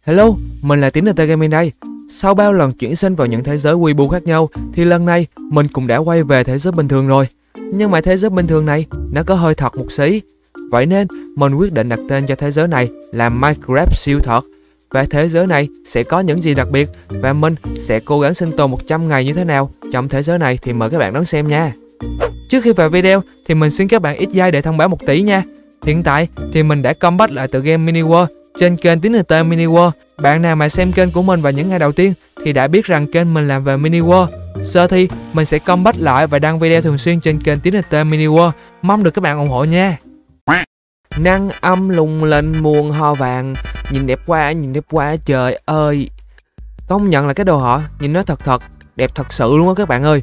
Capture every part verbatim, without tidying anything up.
Hello, mình là Tín en tê Gaming đây. Sau bao lần chuyển sinh vào những thế giới Weibo khác nhau thì lần này mình cũng đã quay về thế giới bình thường rồi. Nhưng mà thế giới bình thường này nó có hơi thật một xí. Vậy nên mình quyết định đặt tên cho thế giới này là Minecraft siêu thật. Và thế giới này sẽ có những gì đặc biệt và mình sẽ cố gắng sinh tồn một trăm ngày như thế nào trong thế giới này thì mời các bạn đón xem nha. Trước khi vào video thì mình xin các bạn ít giây để thông báo một tí nha. Hiện tại thì mình đã comeback lại tựa game Mini World trên kênh Tín en tê Mini World. Bạn nào mà xem kênh của mình vào những ngày đầu tiên thì đã biết rằng kênh mình làm về Mini World. Giờ thì mình sẽ comeback lại và đăng video thường xuyên trên kênh Tín en tê Mini World. Mong được các bạn ủng hộ nha. Nắng âm lung lên muôn hoa vàng, nhìn đẹp quá, nhìn đẹp quá trời ơi. Công nhận là cái đồ họ nhìn nó thật thật, đẹp thật sự luôn á các bạn ơi.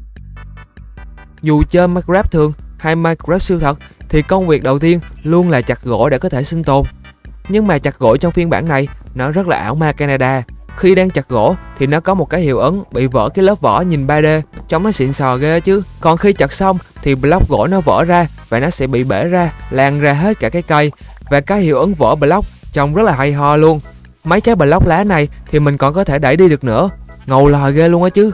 Dù chơi Minecraft thường hay Minecraft siêu thật thì công việc đầu tiên luôn là chặt gỗ để có thể sinh tồn. Nhưng mà chặt gỗ trong phiên bản này nó rất là ảo ma Canada. Khi đang chặt gỗ thì nó có một cái hiệu ứng bị vỡ cái lớp vỏ nhìn ba D, trông nó xịn sò ghê chứ. Còn khi chặt xong thì block gỗ nó vỡ ra và nó sẽ bị bể ra, lan ra hết cả cái cây. Và cái hiệu ứng vỡ block trông rất là hay ho luôn. Mấy cái block lá này thì mình còn có thể đẩy đi được nữa. Ngầu lòi ghê luôn á chứ.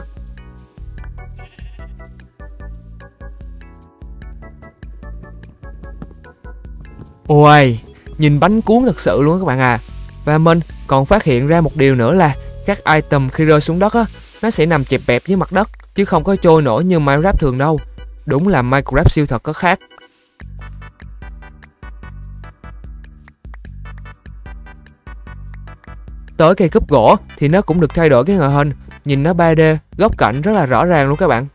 Ôi, nhìn bánh cuốn thật sự luôn các bạn à. Và mình còn phát hiện ra một điều nữa là các item khi rơi xuống đất á, nó sẽ nằm chẹp bẹp dưới mặt đất chứ không có trôi nổi như Minecraft thường đâu. Đúng là Minecraft siêu thật có khác. Tới cây cúp gỗ thì nó cũng được thay đổi cái ngoại hình, nhìn nó ba D, góc cạnh rất là rõ ràng luôn các bạn.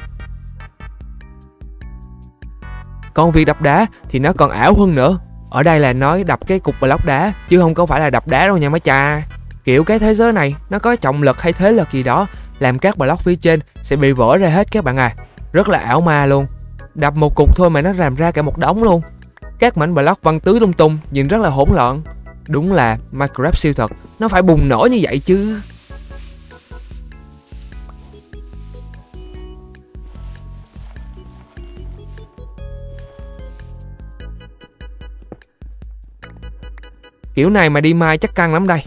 Còn việc đập đá thì nó còn ảo hơn nữa. Ở đây là nói đập cái cục block đá chứ không có phải là đập đá đâu nha mấy cha. Kiểu cái thế giới này nó có trọng lực hay thế lực gì đó làm các block phía trên sẽ bị vỡ ra hết các bạn à. Rất là ảo ma luôn. Đập một cục thôi mà nó làm ra cả một đống luôn. Các mảnh block văng tứ tung tung, nhìn rất là hỗn loạn. Đúng là Minecraft siêu thật, nó phải bùng nổ như vậy chứ. Kiểu này mà đi mai chắc căng lắm đây.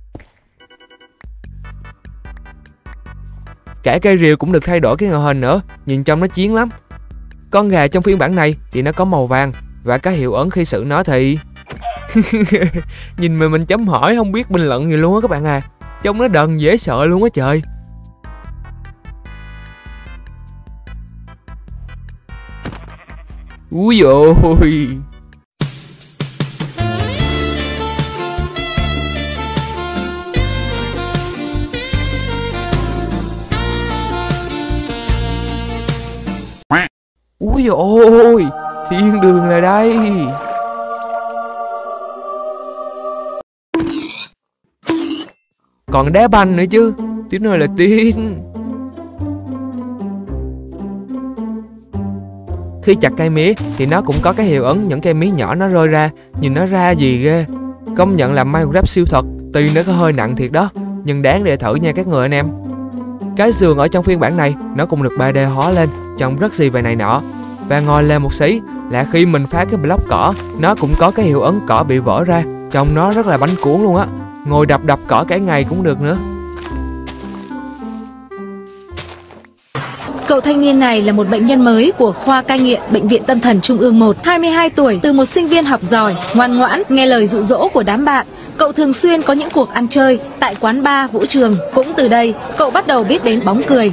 Cả cây rìu cũng được thay đổi cái ngoại hình nữa, nhìn trông nó chiến lắm. Con gà trong phiên bản này thì nó có màu vàng và cái hiệu ứng khi xử nó thì nhìn mà mình chấm hỏi không biết bình luận gì luôn á các bạn à. Trông nó đần dễ sợ luôn á trời. Úi dồi. Úi dồi ôi, thiên đường là đây. Còn đá banh nữa chứ, Tín ơi là Tín. Khi chặt cây mía thì nó cũng có cái hiệu ứng những cây mía nhỏ nó rơi ra, nhìn nó ra gì ghê. Công nhận là Minecraft siêu thật, tuy nó có hơi nặng thiệt đó, nhưng đáng để thử nha các người anh em. Cái giường ở trong phiên bản này nó cũng được ba D hóa lên, trông rất gì về này nọ. Và ngồi lên một xí là khi mình phá cái block cỏ, nó cũng có cái hiệu ứng cỏ bị vỡ ra, trông nó rất là bánh cuốn luôn á. Ngồi đập đập cỏ cả ngày cũng được nữa. Cậu thanh niên này là một bệnh nhân mới của khoa cai nghiện Bệnh viện Tâm thần Trung ương một, hai mươi hai tuổi, từ một sinh viên học giỏi, ngoan ngoãn, nghe lời dụ dỗ của đám bạn. Cậu thường xuyên có những cuộc ăn chơi tại quán bar, vũ trường. Cũng từ đây, cậu bắt đầu biết đến bóng cười.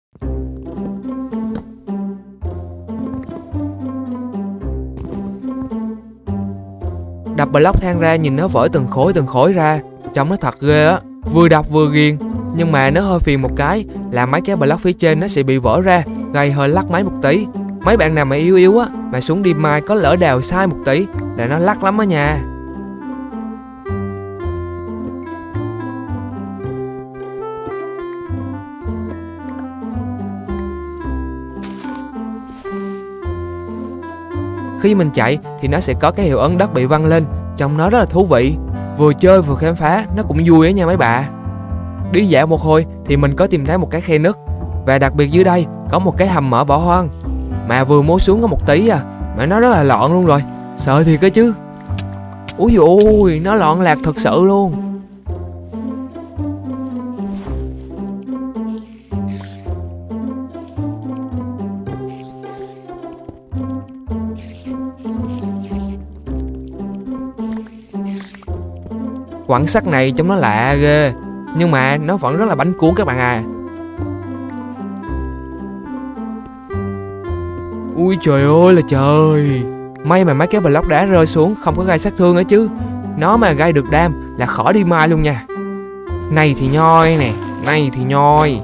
Đập block than ra nhìn nó vỡ từng khối từng khối ra, trông nó thật ghê á. Vừa đập vừa ghiền. Nhưng mà nó hơi phiền một cái là mấy cái block phía trên nó sẽ bị vỡ ra, gây hơi lắc máy một tí. Mấy bạn nào mà yếu yếu á mà xuống đi mai có lỡ đào sai một tí là nó lắc lắm á nha. Khi mình chạy thì nó sẽ có cái hiệu ứng đất bị văng lên, trông nó rất là thú vị. Vừa chơi vừa khám phá, nó cũng vui á nha mấy bà. Đi dạo một hồi thì mình có tìm thấy một cái khe nứt. Và đặc biệt dưới đây có một cái hầm mở bỏ hoang. Mà vừa摸xuống có một tí à, mà nó rất là loạn luôn rồi. Sợ thiệt cơ chứ. Úi dồi ôi, nó loạn lạc thật sự luôn. quặng sắt này trông nó lạ ghê, nhưng mà nó vẫn rất là bánh cuốn các bạn à. Ui trời ơi là trời. May mà mấy cái block đá rơi xuống không có gây sát thương ấy chứ. Nó mà gây được đam là khỏi đi mai luôn nha. Này thì nhoi nè, này thì nhoi.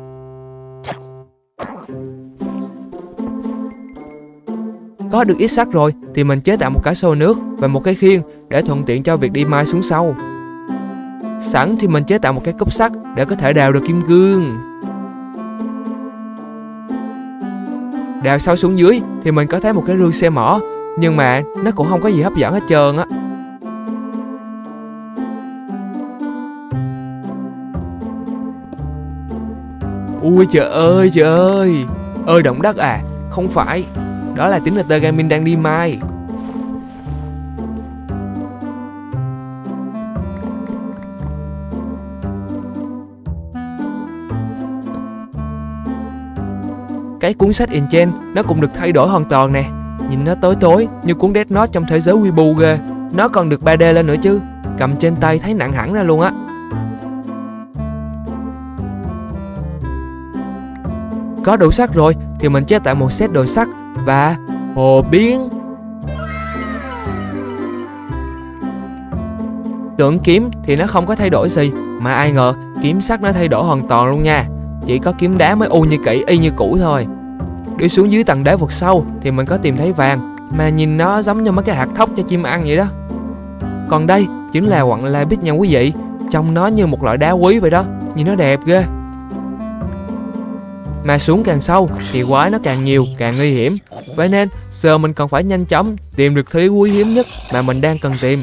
Có được ít sắt rồi thì mình chế tạo một cái xô nước và một cái khiên để thuận tiện cho việc đi mai xuống sâu. Sẵn thì mình chế tạo một cái cúp sắt để có thể đào được kim cương. Đào sâu xuống dưới thì mình có thấy một cái rương xe mỏ, nhưng mà nó cũng không có gì hấp dẫn hết trơn á. Ui trời ơi trời ơi. Ơi động đất à? Không phải. Đó là tiếng là tơ gaming đang đi mai. Cái cuốn sách Enchant nó cũng được thay đổi hoàn toàn nè. Nhìn nó tối tối như cuốn Death Note trong thế giới Weibo ghê. Nó còn được ba D lên nữa chứ. Cầm trên tay thấy nặng hẳn ra luôn á. Có đủ sắt rồi thì mình chế tạo một set đồ sắt và hồ biến. Tưởng kiếm thì nó không có thay đổi gì, mà ai ngờ kiếm sắt nó thay đổi hoàn toàn luôn nha. Chỉ có kiếm đá mới u như kỹ y như cũ thôi. Đi xuống dưới tầng đá vực sâu thì mình có tìm thấy vàng, mà nhìn nó giống như mấy cái hạt thóc cho chim ăn vậy đó. Còn đây chính là quặng lapis nha quý vị. Trông nó như một loại đá quý vậy đó. Nhìn nó đẹp ghê. Mà xuống càng sâu thì quái nó càng nhiều, càng nguy hiểm. Vậy nên giờ mình cần phải nhanh chóng tìm được thứ quý hiếm nhất mà mình đang cần tìm.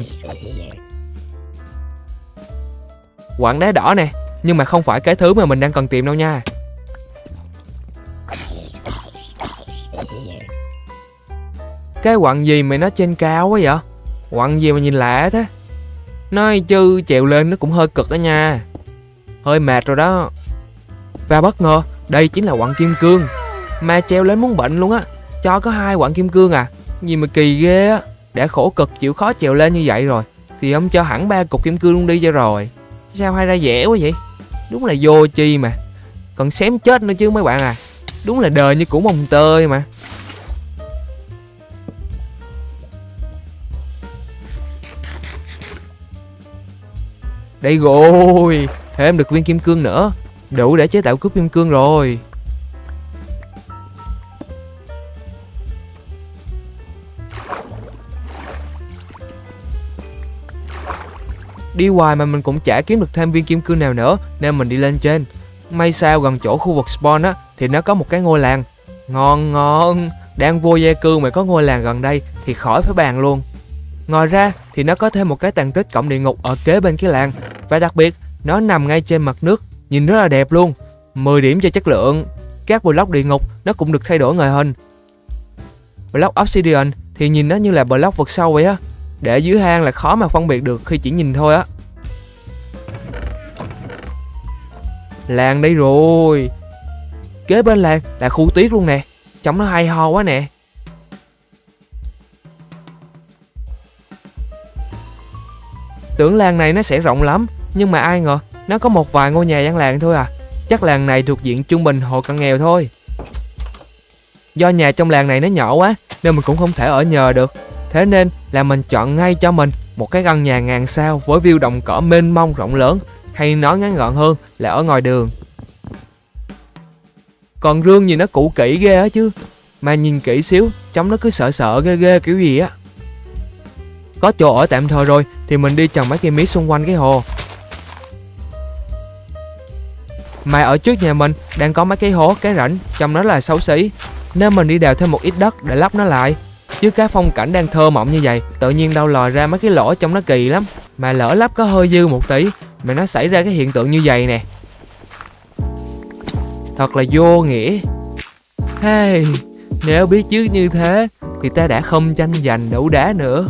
Quặng đá đỏ nè, nhưng mà không phải cái thứ mà mình đang cần tìm đâu nha. Cái quặng gì mà nó trên cao quá vậy? Quặng gì mà nhìn lạ thế? Nói chứ trèo lên nó cũng hơi cực đó nha. Hơi mệt rồi đó. Và bất ngờ đây chính là quặng kim cương. Mà treo lên muốn bệnh luôn á. Cho có hai quặng kim cương à? Gì mà kỳ ghê á. Đã khổ cực chịu khó trèo lên như vậy rồi thì ông cho hẳn ba cục kim cương luôn đi cho rồi. Sao hay ra dễ quá vậy? Đúng là vô chi mà. Còn xém chết nữa chứ mấy bạn à. Đúng là đời như củ mồng tơi mà. Đây rồi. Thêm được viên kim cương nữa. Đủ để chế tạo cúp kim cương rồi. Đi hoài mà mình cũng chả kiếm được thêm viên kim cương nào nữa, nên mình đi lên trên. May sao gần chỗ khu vực spawn á thì nó có một cái ngôi làng. Ngon ngon. Đang vô gia cư mà có ngôi làng gần đây thì khỏi phải bàn luôn. Ngoài ra thì nó có thêm một cái tàn tích cổng địa ngục ở kế bên cái làng. Và đặc biệt nó nằm ngay trên mặt nước. Nhìn rất là đẹp luôn. Mười điểm cho chất lượng. Các block địa ngục nó cũng được thay đổi ngoại hình. Block obsidian thì nhìn nó như là block vực sâu vậy á. Để dưới hang là khó mà phân biệt được khi chỉ nhìn thôi á. Làng đây rồi. Kế bên làng là khu tuyết luôn nè. Trông nó hay ho quá nè. Tưởng làng này nó sẽ rộng lắm, nhưng mà ai ngờ nó có một vài ngôi nhà dân làng thôi à. Chắc làng này thuộc diện trung bình hộ cận nghèo thôi. Do nhà trong làng này nó nhỏ quá nên mình cũng không thể ở nhờ được. Thế nên là mình chọn ngay cho mình một cái căn nhà ngàn sao với view đồng cỏ mênh mông rộng lớn, hay nói ngắn gọn hơn là ở ngoài đường. Còn rương nhìn nó cũ kỹ ghê á chứ. Mà nhìn kỹ xíu trông nó cứ sợ sợ ghê ghê kiểu gì á. Có chỗ ở tạm thời rồi thì mình đi trồng mấy cây mía xung quanh cái hồ. Mà ở trước nhà mình đang có mấy cái hố, cái rãnh, trong đó là xấu xí, nên mình đi đào thêm một ít đất để lấp nó lại. Chứ cái phong cảnh đang thơ mộng như vậy, tự nhiên đâu lòi ra mấy cái lỗ trong nó kỳ lắm. Mà lỡ lấp có hơi dư một tí mà nó xảy ra cái hiện tượng như vậy nè. Thật là vô nghĩa. Hey, nếu biết trước như thế thì ta đã không tranh giành đấu đá nữa.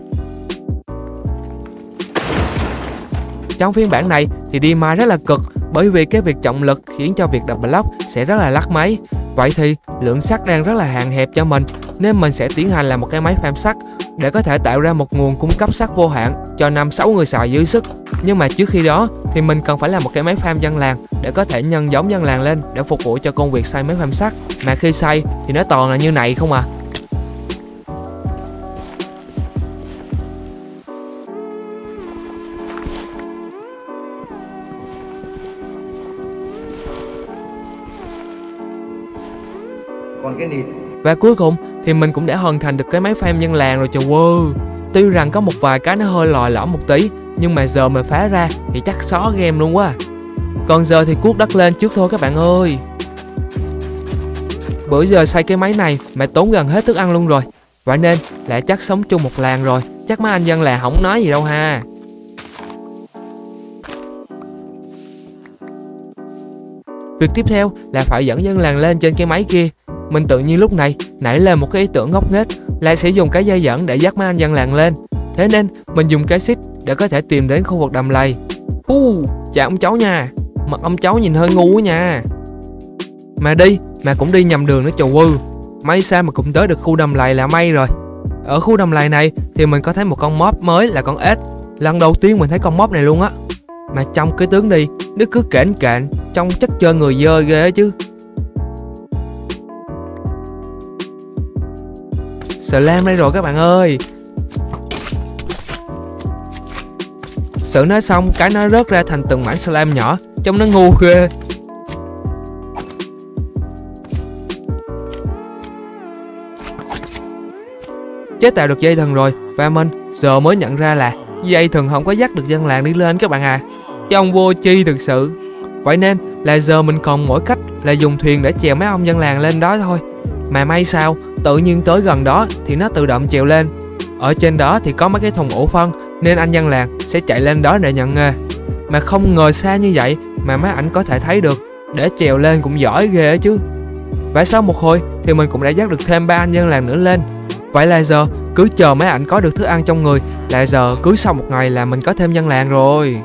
Trong phiên bản này thì đi mine rất là cực, bởi vì cái việc trọng lực khiến cho việc đập block sẽ rất là lắc máy. Vậy thì lượng sắt đang rất là hạn hẹp cho mình, nên mình sẽ tiến hành làm một cái máy farm sắt để có thể tạo ra một nguồn cung cấp sắt vô hạn cho năm sáu người xài dưới sức. Nhưng mà trước khi đó thì mình cần phải làm một cái máy farm dân làng để có thể nhân giống dân làng lên để phục vụ cho công việc xây máy farm sắt. Mà khi xây thì nó toàn là như này không à. Còn cái nịt. Và cuối cùng thì mình cũng đã hoàn thành được cái máy farm dân làng rồi trời ơi. Tuy rằng có một vài cái nó hơi lòi lõm một tí, nhưng mà giờ mình phá ra thì chắc xó game luôn quá. Còn giờ thì cuốc đất lên trước thôi các bạn ơi. Bữa giờ xây cái máy này mà tốn gần hết thức ăn luôn rồi. Vậy nên lại chắc sống chung một làng rồi, chắc mấy anh dân làng không nói gì đâu ha. Việc tiếp theo là phải dẫn dân làng lên trên cái máy kia. Mình tự nhiên lúc này nảy lên một cái ý tưởng ngốc nghếch là sẽ dùng cái dây dẫn để dắt mấy anh dân làng lên. Thế nên mình dùng cái xích để có thể tìm đến khu vực đầm lầy. Uh, chào ông cháu nha. Mặt ông cháu nhìn hơi ngu quá nha. Mà đi mà cũng đi nhầm đường nữa trời ơi. May sao mà cũng tới được khu đầm lầy là may rồi. Ở khu đầm lầy này thì mình có thấy một con mob mới là con ếch. Lần đầu tiên mình thấy con mob này luôn á. Mà trong cái tướng đi nó cứ kễnh kệnh, trông chất chơi người dơ ghê chứ. Slam đây rồi các bạn ơi. Sự nói xong cái nó rớt ra thành từng mảng slam nhỏ, trông nó ngu ghê. Chế tạo được dây thần rồi và mình giờ mới nhận ra là dây thần không có dắt được dân làng đi lên các bạn à. Trông vô chi thực sự. Vậy nên là giờ mình còn mỗi cách là dùng thuyền để chèo mấy ông dân làng lên đó thôi. Mà may sao tự nhiên tới gần đó thì nó tự động trèo lên. Ở trên đó thì có mấy cái thùng ủ phân nên anh dân làng sẽ chạy lên đó để nhận nghề. Mà không ngờ xa như vậy mà mấy ảnh có thể thấy được. Để trèo lên cũng giỏi ghê chứ. Và sau một hồi thì mình cũng đã dắt được thêm ba anh dân làng nữa lên. Vậy là giờ cứ chờ mấy ảnh có được thức ăn trong người là giờ cứ sau một ngày là mình có thêm dân làng rồi.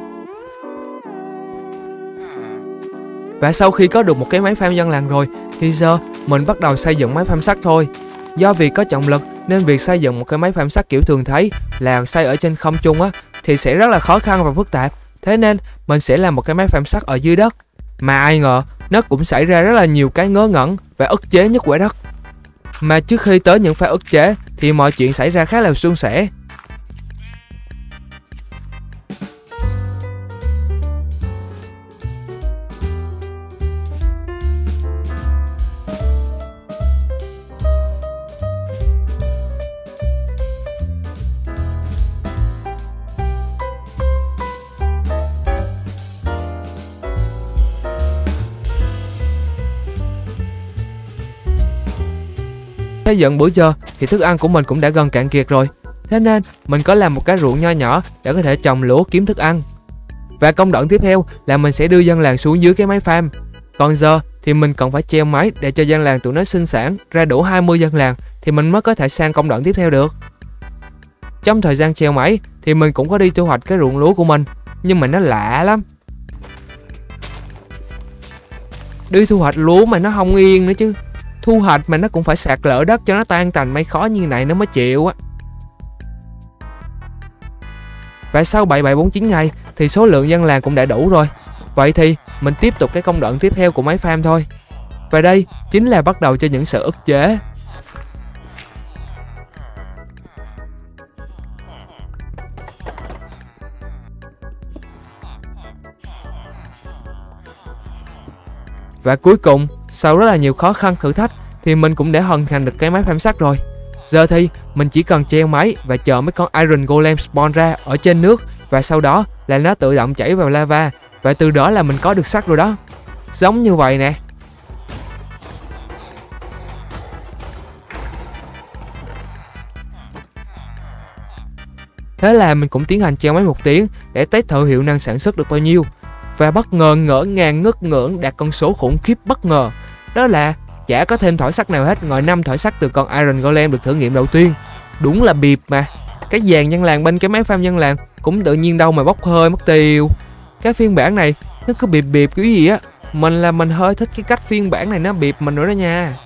Và sau khi có được một cái máy farm dân làng rồi thì giờ mình bắt đầu xây dựng máy farm sắt thôi. Do vì có trọng lực nên việc xây dựng một cái máy farm sắt kiểu thường thấy là xây ở trên không trung á thì sẽ rất là khó khăn và phức tạp. Thế nên mình sẽ làm một cái máy farm sắt ở dưới đất. Mà ai ngờ nó cũng xảy ra rất là nhiều cái ngớ ngẩn và ức chế nhất quả đất. Mà trước khi tới những pha ức chế thì mọi chuyện xảy ra khá là suôn sẻ. Xây dựng bữa giờ thì thức ăn của mình cũng đã gần cạn kiệt rồi. Thế nên mình có làm một cái ruộng nho nhỏ để có thể trồng lúa kiếm thức ăn. Và công đoạn tiếp theo là mình sẽ đưa dân làng xuống dưới cái máy farm. Còn giờ thì mình cần phải treo máy để cho dân làng tụi nó sinh sản ra đủ hai mươi dân làng thì mình mới có thể sang công đoạn tiếp theo được. Trong thời gian treo máy thì mình cũng có đi thu hoạch cái ruộng lúa của mình. Nhưng mà nó lạ lắm. Đi thu hoạch lúa mà nó không yên nữa chứ. Thu hoạch mà nó cũng phải sạt lở đất cho nó tan tành mấy khó như này nó mới chịu á. Và sau bảy bảy bốn chín ngày thì số lượng dân làng cũng đã đủ rồi. Vậy thì mình tiếp tục cái công đoạn tiếp theo của máy farm thôi. Và đây chính là bắt đầu cho những sự ức chế. Và cuối cùng, sau rất là nhiều khó khăn thử thách thì mình cũng đã hoàn thành được cái máy farm sắt rồi. Giờ thì mình chỉ cần treo máy và chờ mấy con Iron Golem spawn ra ở trên nước. Và sau đó là nó tự động chảy vào lava. Và từ đó là mình có được sắt rồi đó. Giống như vậy nè. Thế là mình cũng tiến hành treo máy một tiếng để test thử hiệu năng sản xuất được bao nhiêu. Và bất ngờ ngỡ ngàng ngất ngưỡng đạt con số khủng khiếp bất ngờ. Đó là chả có thêm thỏi sắt nào hết ngoài năm thỏi sắt từ con Iron Golem được thử nghiệm đầu tiên. Đúng là bịp mà. Cái dàn dân làng bên cái máy farm dân làng cũng tự nhiên đâu mà bốc hơi mất tiêu. Cái phiên bản này Nó cứ bịp bịp kiểu gì á. Mình là mình hơi thích cái cách phiên bản này nó bịp mình nữa đó nha.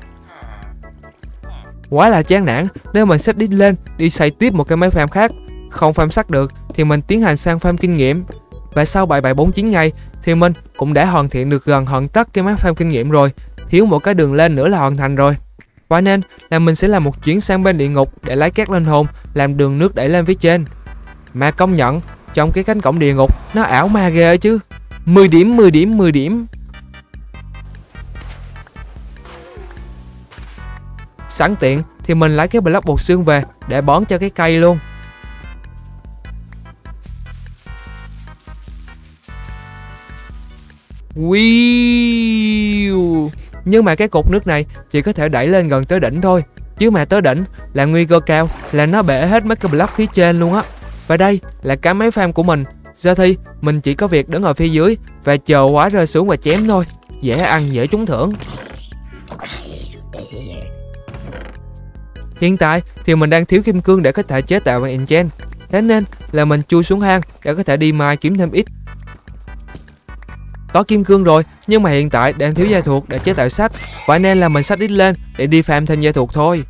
Quá là chán nản nếu mình set đít lên đi xây tiếp một cái máy farm khác. Không farm sắt được thì mình tiến hành sang farm kinh nghiệm. Và sau bảy bảy bốn chín ngày thì mình cũng đã hoàn thiện được gần hoàn tất cái máy farm kinh nghiệm rồi. Thiếu một cái đường lên nữa là hoàn thành rồi. Và nên là mình sẽ làm một chuyến sang bên địa ngục để lấy các linh hồn làm đường nước đẩy lên phía trên. Mà công nhận trong cái cánh cổng địa ngục nó ảo ma ghê chứ. Mười điểm, mười điểm, mười điểm. Sẵn tiện thì mình lấy cái block bột xương về để bón cho cái cây luôn. Wiu. Nhưng mà cái cột nước này chỉ có thể đẩy lên gần tới đỉnh thôi. Chứ mà tới đỉnh là nguy cơ cao là nó bể hết mấy cái block phía trên luôn á. Và đây là cái máy farm của mình. Giờ thì mình chỉ có việc đứng ở phía dưới và chờ quá rơi xuống và chém thôi. Dễ ăn, dễ trúng thưởng. Hiện tại thì mình đang thiếu kim cương để có thể chế tạo bằng enchant. Thế nên là mình chui xuống hang để có thể đi mine kiếm thêm ít. Có kim cương rồi nhưng mà hiện tại đang thiếu da thuộc để chế tạo sách. Vậy nên là mình xách ít lên để đi farm thêm da thuộc thôi.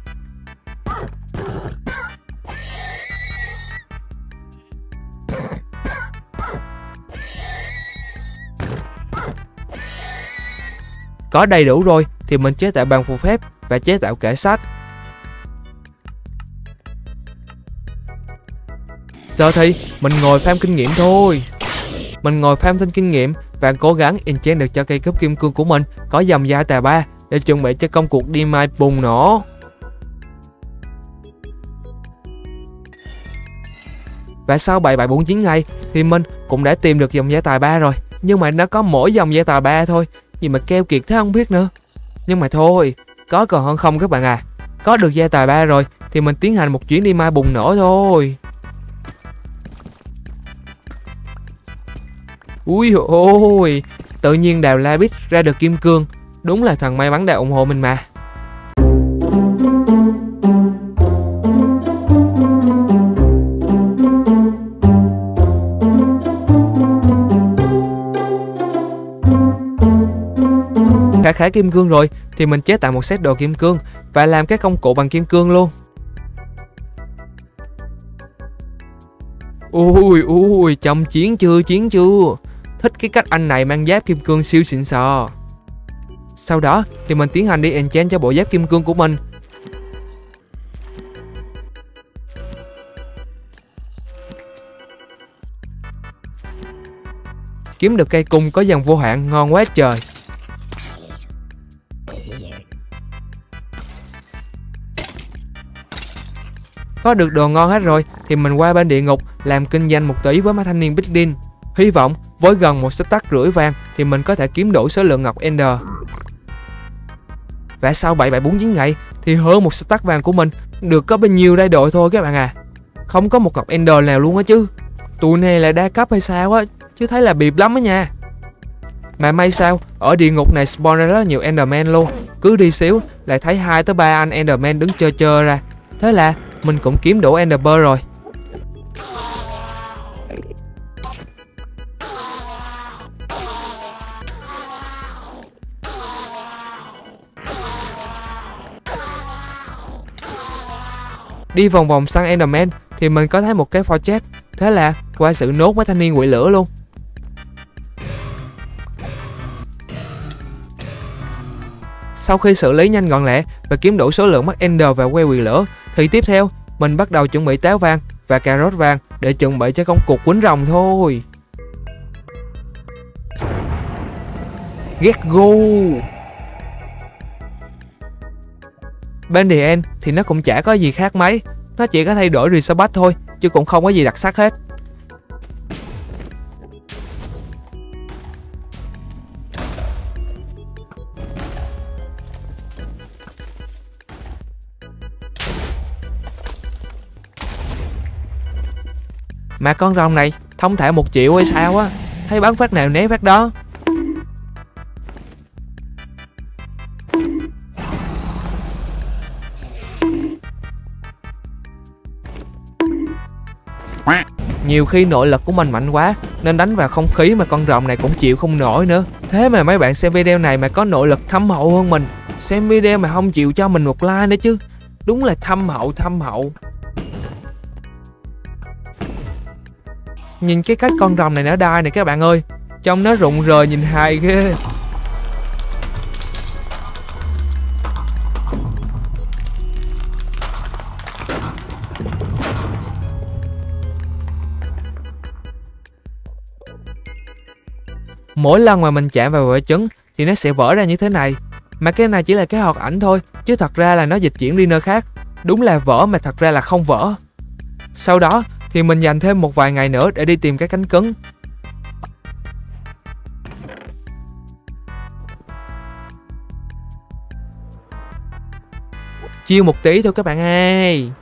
Có đầy đủ rồi thì mình chế tạo bằng phù phép và chế tạo kệ sách. Giờ thì mình ngồi farm kinh nghiệm thôi. Mình ngồi farm thêm kinh nghiệm và cố gắng enchant được cho cây cúp kim cương của mình có dòng da tà ba để chuẩn bị cho công cuộc đi mine bùng nổ. Và sau bảy bảy bốn chín ngày thì mình cũng đã tìm được dòng da tài ba rồi. Nhưng mà nó có mỗi dòng da tài ba thôi. Gì mà keo kiệt thế không biết nữa. Nhưng mà thôi, có còn hơn không các bạn à. Có được da tài ba rồi thì mình tiến hành một chuyến đi mine bùng nổ thôi. Ui ôi, tự nhiên đào Lapis ra được kim cương. Đúng là thằng may mắn đã ủng hộ mình mà. Khá khá kim cương rồi thì mình chế tạo một set đồ kim cương và làm các công cụ bằng kim cương luôn. Ui ui, trong chiến chưa, chiến chưa. Thích cái cách anh này mang giáp kim cương siêu xịn sò. Sau đó thì mình tiến hành đi enchant cho bộ giáp kim cương của mình. Kiếm được cây cung có dần vô hạn ngon quá trời. Có được đồ ngon hết rồi thì mình qua bên địa ngục làm kinh doanh một tí với mấy thanh niên Bigdin. Hy vọng với gần một stack rưỡi vàng thì mình có thể kiếm đủ số lượng ngọc Ender. Và sau bảy bảy bốn chín ngày thì hơn một stack vàng của mình được có bao nhiêu đây đội thôi các bạn à. Không có một ngọc Ender nào luôn á chứ. Tụi này là đa cấp hay sao á, chứ thấy là bịp lắm á nha. Mà may sao ở địa ngục này spawn ra rất nhiều Enderman luôn. Cứ đi xíu lại thấy hai tới ba anh Enderman đứng chơ chơ ra. Thế là mình cũng kiếm đủ Ender Pearl rồi. Đi vòng vòng săn Enderman thì mình có thấy một cái fortress. Thế là qua sự nốt mấy thanh niên quỷ lửa luôn. Sau khi xử lý nhanh gọn lẹ và kiếm đủ số lượng mắt Ender và que quỷ lửa thì tiếp theo mình bắt đầu chuẩn bị táo vàng và cà rốt vàng để chuẩn bị cho công cuộc quýnh rồng thôi. Get go. Bên The End thì nó cũng chả có gì khác mấy. Nó chỉ có thay đổi resource thôi chứ cũng không có gì đặc sắc hết. Mà con rồng này thông thả một triệu hay sao á. Thấy bắn phát nào né phát đó. Nhiều khi nội lực của mình mạnh quá nên đánh vào không khí mà con rồng này cũng chịu không nổi nữa. Thế mà mấy bạn xem video này mà có nội lực thâm hậu hơn mình, xem video mà không chịu cho mình một like nữa chứ. Đúng là thâm hậu thâm hậu. Nhìn cái cách con rồng này nó đai này các bạn ơi, trông nó rụng rời nhìn hài ghê. Mỗi lần mà mình chạm vào vỏ trứng thì nó sẽ vỡ ra như thế này. Mà cái này chỉ là cái hoạt ảnh thôi, chứ thật ra là nó dịch chuyển đi nơi khác. Đúng là vỡ mà thật ra là không vỡ. Sau đó thì mình dành thêm một vài ngày nữa để đi tìm cái cánh cứng. Chiêu một tí thôi các bạn ơi.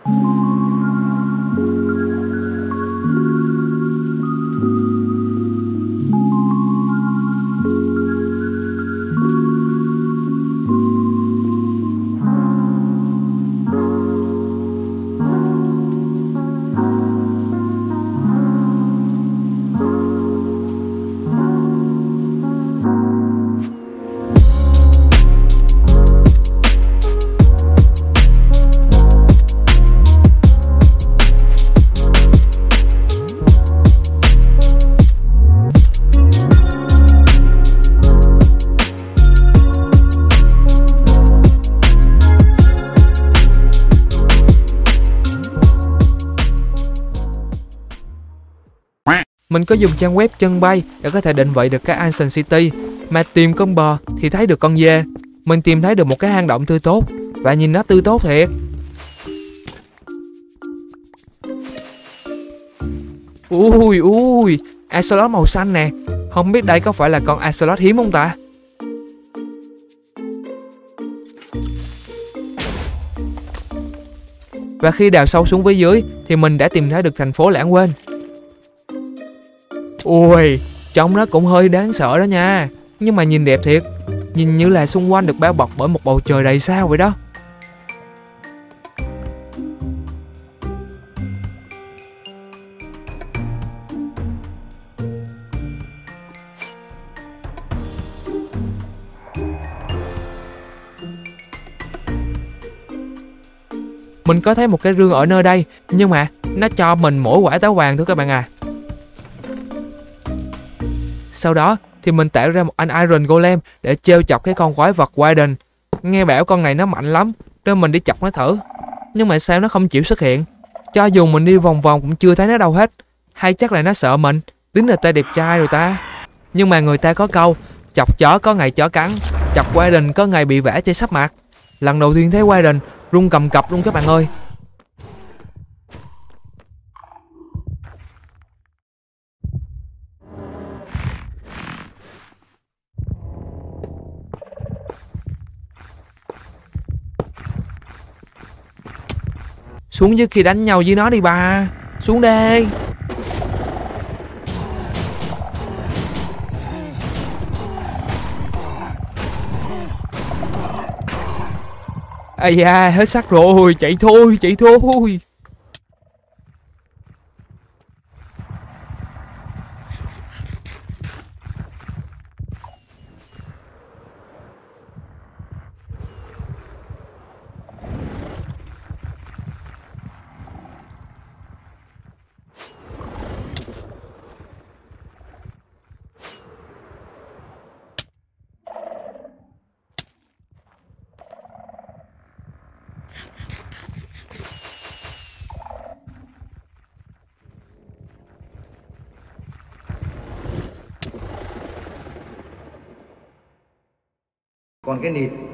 Mình có dùng trang web chân bay để có thể định vị được cái Ancient City. Mà tìm con bò thì thấy được con dê. Mình tìm thấy được một cái hang động tươi tốt. Và nhìn nó tươi tốt thiệt. Ui ui, Axolotl màu xanh nè. Không biết đây có phải là con Axolotl hiếm không ta? Và khi đào sâu xuống phía dưới thì mình đã tìm thấy được thành phố lãng quên. Ui, trông nó cũng hơi đáng sợ đó nha. Nhưng mà nhìn đẹp thiệt. Nhìn như là xung quanh được bao bọc bởi một bầu trời đầy sao vậy đó. Mình có thấy một cái rương ở nơi đây, nhưng mà nó cho mình mỗi quả táo vàng thôi các bạn à. Sau đó thì mình tạo ra một anh Iron Golem để trêu chọc cái con quái vật Wyden. Nghe bảo con này nó mạnh lắm nên mình đi chọc nó thử. Nhưng mà sao nó không chịu xuất hiện? Cho dù mình đi vòng vòng cũng chưa thấy nó đâu hết. Hay chắc là nó sợ mình, tính là ta đẹp trai rồi ta. Nhưng mà người ta có câu, chọc chó có ngày chó cắn, chọc Wyden có ngày bị vẽ trên sắp mặt. Lần đầu tiên thấy Wyden run cầm cập luôn các bạn ơi. Xuống dưới khi đánh nhau với nó đi bà. Xuống đây. Ây da, hết sắc rồi. Chạy thôi, chạy thôi. Còn cái nịt